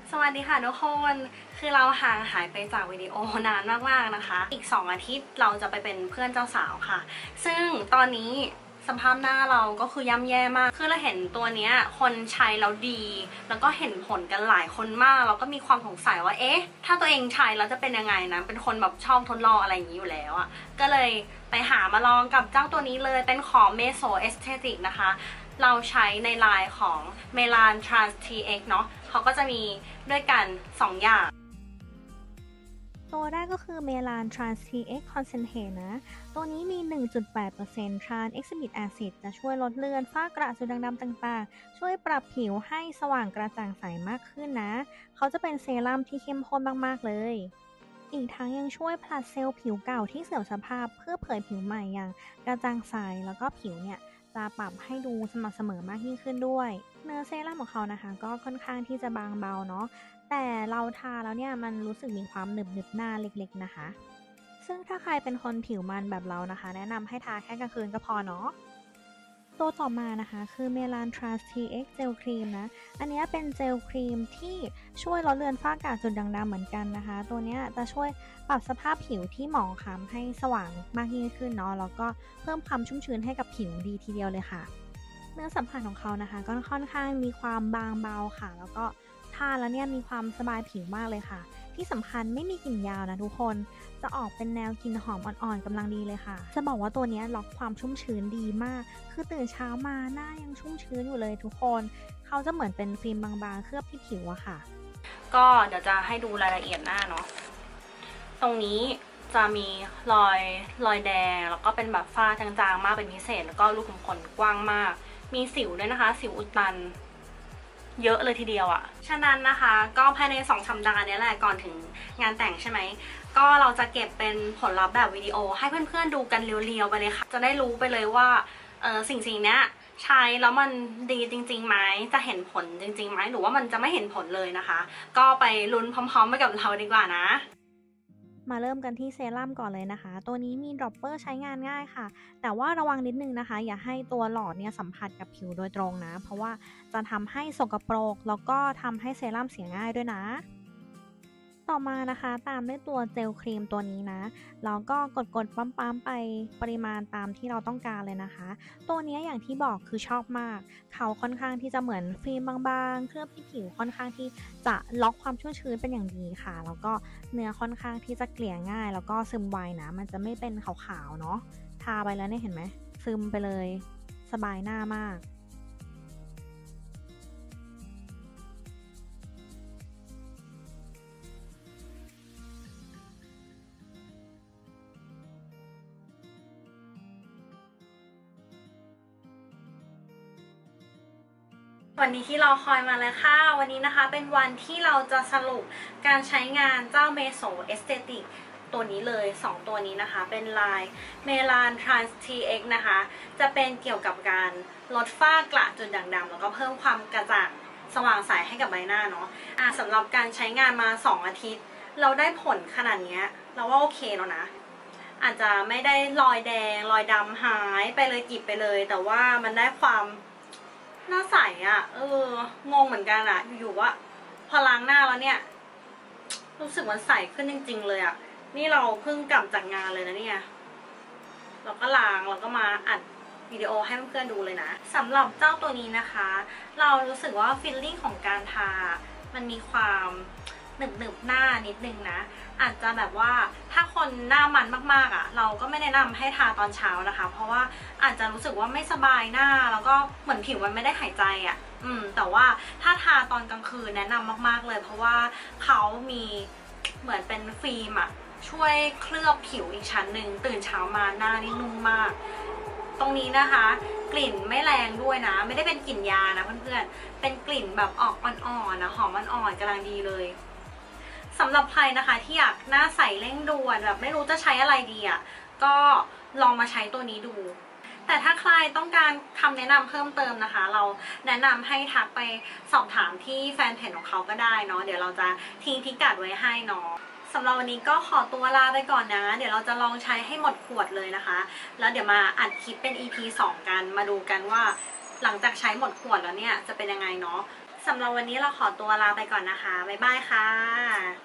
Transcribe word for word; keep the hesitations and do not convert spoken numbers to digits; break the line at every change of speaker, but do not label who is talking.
สวัสดีค่ะทุกคนคือเราห่างหายไปจากวิดีโอนานมากๆนะคะอีกสองอาทิตย์เราจะไปเป็นเพื่อนเจ้าสาวค่ะซึ่งตอนนี้สภาพหน้าเราก็คือย่ำแย่มากคือเราเห็นตัวเนี้ยคนใช้แล้วดีแล้วก็เห็นผลกันหลายคนมากเราก็มีความสงสัยว่าเอ๊ะถ้าตัวเองใช้แล้วจะเป็นยังไงนะเป็นคนแบบชอบทดลองอะไรอย่างนี้อยู่แล้วอะก็เลยไปหามาลองกับเจ้าตัวนี้เลยเป็นของ Meso Aesthetic นะคะเราใช้ในไลน์ของ Melan Trans ที เอ็กซ์ เนาะเขาก็จะมีด้วยกันสองอย่าง
ตัวแรกก็คือ Melan Trans ที เอ็กซ์ Concentrate นะ ตัวนี้มี หนึ่งจุดแปดเปอร์เซ็นต์ Trans Exhibit Acid จะช่วยลดเลือนฝ้ากระจุดด่างดำต่างๆ ช่วยปรับผิวให้สว่างกระจ่างใสมากขึ้นนะ เขาจะเป็นเซรั่มที่เข้มข้นมากๆเลย อีกทั้งยังช่วยผลัดเซลล์ผิวเก่าที่เสื่อมสภาพเพื่อเผยผิวใหม่อย่างกระจ่างใสแล้วก็ผิวเนี่ยจะปรับให้ดูสม่ำเสมอมากยิ่งขึ้นด้วย เนื้อเซรั่มของเขานะคะก็ค่อนข้างที่จะบางเบาเนาะแต่เราทาแล้วเนี่ยมันรู้สึกมีความหนึบหนึบหน้าเล็กๆนะคะซึ่งถ้าใครเป็นคนผิวมันแบบเรานะคะแนะนำให้ทาแค่กลางคืนก็พอเนาะตัวต่อมานะคะคือ Melan Trans ที เอ็กซ์ Gel Cream นะอันนี้เป็นเจลครีมที่ช่วยลดเลือนฝ้ากระจุดด่างดำเหมือนกันนะคะตัวนี้จะช่วยปรับสภาพผิวที่หมองคล้ำให้สว่างมากยิ่งขึ้นเนาะแล้วก็เพิ่มความชุ่มชื้นให้กับผิวดีทีเดียวเลยค่ะเนื้อสัมผัสของเขานะคะก็ค่อนข้างมีความบางเบาค่ะแล้วก็ทาแล้วเนี่ยมีความสบายผิวมากเลยค่ะที่สำคัญไม่มีกลิ่นยาวนะทุกคนจะออกเป็นแนวกลิ่นหอมอ่อนๆกำลังดีเลยค่ะจะบอกว่าตัวนี้ล็อกความชุ่มชื้นดีมากคือตื่นเช้ามาหน้ายังชุ่มชื้นอยู่เลยทุกคนเขาจะเหมือนเป็นฟิล์มบางๆเคลือบที่ผิวอะค่ะ
ก็เดี๋ยวจะให้ดูรายละเอียดหน้าเนาะตรงนี้จะมีรอยรอยแดงแล้วก็เป็นแบบฝ้าจางๆมากเป็นพิเศษแล้วก็รูขุมขนกว้างมากมีสิวด้วยนะคะสิวอุดตันเยอะเลยทีเดียวอะฉะนั้นนะคะก็ภายในสองสัปดาห์นี้แหละก่อนถึงงานแต่งใช่ไหมก็เราจะเก็บเป็นผลลัพธ์แบบวิดีโอให้เพื่อนๆดูกันเรียวๆไปเลยค่ะจะได้รู้ไปเลยว่าเออสิ่งสิ่งนี้ใช้แล้วมันดีจริงๆไหมจะเห็นผลจริงๆไหมหรือว่ามันจะไม่เห็นผลเลยนะคะก็ไปลุ้นพร้อมๆไปกับเราดีกว่านะ
มาเริ่มกันที่เซรั่มก่อนเลยนะคะตัวนี้มีดรอปเปอร์ใช้งานง่ายค่ะแต่ว่าระวังนิดนึงนะคะอย่าให้ตัวหลอดเนี่ยสัมผัสกับผิวโดยตรงนะเพราะว่าจะทำให้สกปรกแล้วก็ทำให้เซรั่มเสียง่ายด้วยนะต่อมานะคะตามด้วยตัวเจลครีมตัวนี้นะแล้วก็กดๆปั๊มๆไปปริมาณตามที่เราต้องการเลยนะคะตัวนี้อย่างที่บอกคือชอบมากเขาค่อนข้างที่จะเหมือนฟิล์มบางๆเคลือบที่ผิวค่อนข้างที่จะล็อกความชุ่มชื้นเป็นอย่างดีค่ะแล้วก็เนื้อค่อนข้างที่จะเกลี่ยง่ายแล้วก็ซึมไวนะมันจะไม่เป็นขาวๆเนาะทาไปแล้วเนี่ยเห็นไหมซึมไปเลยสบายหน้ามาก
วันนี้ที่เราคอยมาเลยค่ะวันนี้นะคะเป็นวันที่เราจะสรุปการใช้งานเจ้า Meso Aesthetic ตัวนี้เลยสองตัวนี้นะคะเป็นลาย Melan Trans ที เอ็กซ์ นะคะจะเป็นเกี่ยวกับการลดฝ้ากระจุดด่างดำแล้วก็เพิ่มความกระจ่างสว่างใสให้กับใบหน้าเนาะะสำหรับการใช้งานมาสองอาทิตย์เราได้ผลขนาดนี้เราว่าโอเคแล้วนะอาจจะไม่ได้รอยแดงรอยดำหายไปเลยกิบไปเลยแต่ว่ามันได้ความหน้าใสอ่ะเอองงเหมือนกันอ่ะอยู่ๆว่าพอล้างหน้าแล้วเนี่ยรู้สึกมันใสขึ้นจริงๆเลยอ่ะนี่เราเพิ่งกลับจากงานเลยนะเนี่ยเราก็ล้างเราก็มาอัดวิดีโอให้เพื่อนๆดูเลยนะสำหรับเจ้าตัวนี้นะคะเรารู้สึกว่าฟีลลิ่งของการทามันมีความหนึบหนึบหน้านิดนึงนะอาจจะแบบว่าถ้าคนหน้ามันมากๆอ่ะเราก็ไม่แนะนำให้ทาตอนเช้านะคะเพราะว่าอาจจะรู้สึกว่าไม่สบายหน้าแล้วก็เหมือนผิวมันไม่ได้หายใจอ่ะอืมแต่ว่าถ้าทาตอนกลางคืนแนะนำมากๆเลยเพราะว่าเขามีเหมือนเป็นฟิล์มอ่ะช่วยเคลือบผิวอีกชั้นหนึ่งตื่นเช้ามาหน้านี่นุ่มมากตรงนี้นะคะกลิ่นไม่แรงด้วยนะไม่ได้เป็นกลิ่นยานะเพื่อนๆเป็นกลิ่นแบบออกอ่อนๆนะหอมอ่อนๆกำลังดีเลยสำหรับใครนะคะที่อยากหน้าใสเร่งด่วนแบบไม่รู้จะใช้อะไรดีอ่ะก็ลองมาใช้ตัวนี้ดูแต่ถ้าใครต้องการคำแนะนำเพิ่มเติมนะคะเราแนะนำให้ทักไปสอบถามที่แฟนเพจของเขาก็ได้เนาะเดี๋ยวเราจะทิ้งพิกัดไว้ให้เนาะสำหรับวันนี้ก็ขอตัวลาไปก่อนนะเดี๋ยวเราจะลองใช้ให้หมดขวดเลยนะคะแล้วเดี๋ยวมาอัดคลิปเป็น อี พี สองกันมาดูกันว่าหลังจากใช้หมดขวดแล้วเนี่ยจะเป็นยังไงเนาะสำหรับวันนี้เราขอตัวลาไปก่อนนะคะ บ๊ายบายค่ะ